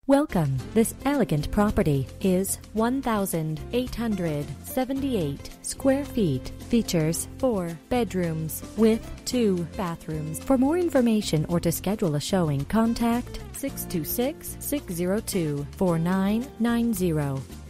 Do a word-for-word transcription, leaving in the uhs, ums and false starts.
Welcome. This elegant property is one thousand eight hundred seventy-eight square feet. Features four bedrooms with two bathrooms. For more information or to schedule a showing, contact six two six, six zero two, four nine nine zero.